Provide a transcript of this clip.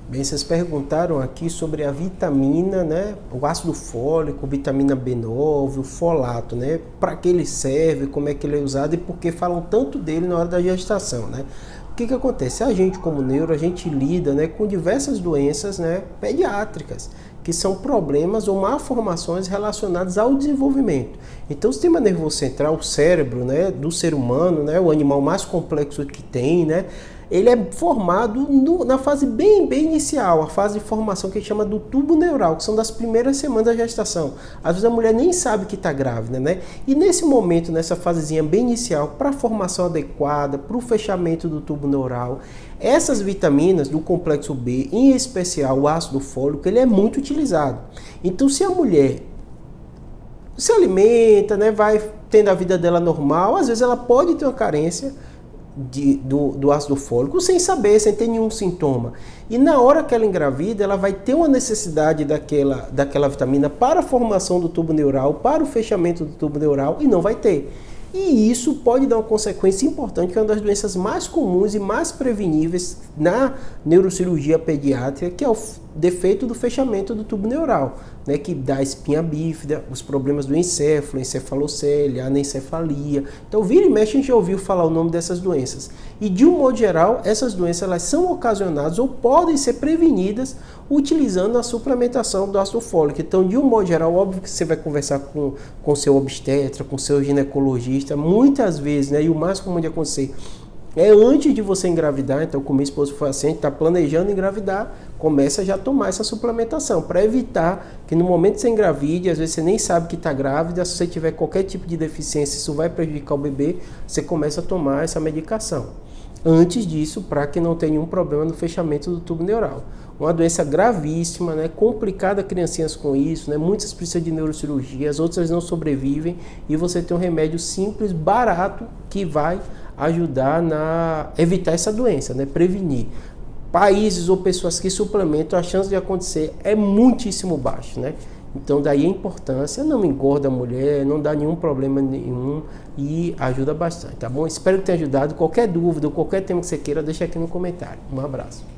Bem, vocês perguntaram aqui sobre a vitamina, né? O ácido fólico, vitamina B9, o folato, né? Para que ele serve, como é que ele é usado e por que falam tanto dele na hora da gestação, né? O que acontece? A gente, como neuro, a gente lida, né, com diversas doenças, né, pediátricas, que são problemas ou malformações relacionadas ao desenvolvimento. Então, o sistema nervoso central, o cérebro, né, do ser humano, né, o animal mais complexo que tem, né, ele é formado na fase bem inicial, a fase de formação que a gente chama do tubo neural, que são das primeiras semanas da gestação. Às vezes a mulher nem sabe que está grávida, né? E nesse momento, nessa fasezinha bem inicial, para a formação adequada, para o fechamento do tubo neural, essas vitaminas do complexo B, em especial o ácido fólico, ele é muito utilizado. Então, se a mulher se alimenta, né, vai tendo a vida dela normal, às vezes ela pode ter uma carência do ácido fólico sem saber, sem ter nenhum sintoma. E na hora que ela engravida, ela vai ter uma necessidade daquela vitamina para a formação do tubo neural, para o fechamento do tubo neural, e não vai ter. E isso pode dar uma consequência importante, que é uma das doenças mais comuns e mais preveníveis na neurocirurgia pediátrica, que é o defeito do fechamento do tubo neural, né, que dá espinha bífida, os problemas do encéfalo, encefalocele, anencefalia. Então, vira e mexe, a gente já ouviu falar o nome dessas doenças. E, de um modo geral, essas doenças elas são ocasionadas ou podem ser prevenidas utilizando a suplementação do ácido fólico. Então, de um modo geral, óbvio que você vai conversar com seu obstetra, com seu ginecologista, muitas vezes, né, e o mais comum de acontecer é antes de você engravidar. Então, como minha esposa foi assim, a gente está planejando engravidar, começa já a tomar essa suplementação, para evitar que no momento que você engravide, às vezes você nem sabe que está grávida, se você tiver qualquer tipo de deficiência, isso vai prejudicar o bebê, você começa a tomar essa medicação. Antes disso, para que não tenha nenhum problema no fechamento do tubo neural. Uma doença gravíssima, né, complicada, criancinhas com isso, né, muitas precisam de neurocirurgia, as outras não sobrevivem, e você tem um remédio simples, barato, que vai ajudar a evitar essa doença, né, prevenir. Países ou pessoas que suplementam, a chance de acontecer é muitíssimo baixa, né? Então daí a importância, não engorda a mulher, não dá nenhum problema nenhum e ajuda bastante, tá bom? Espero que tenha ajudado. Qualquer dúvida ou qualquer tema que você queira, deixa aqui no comentário. Um abraço.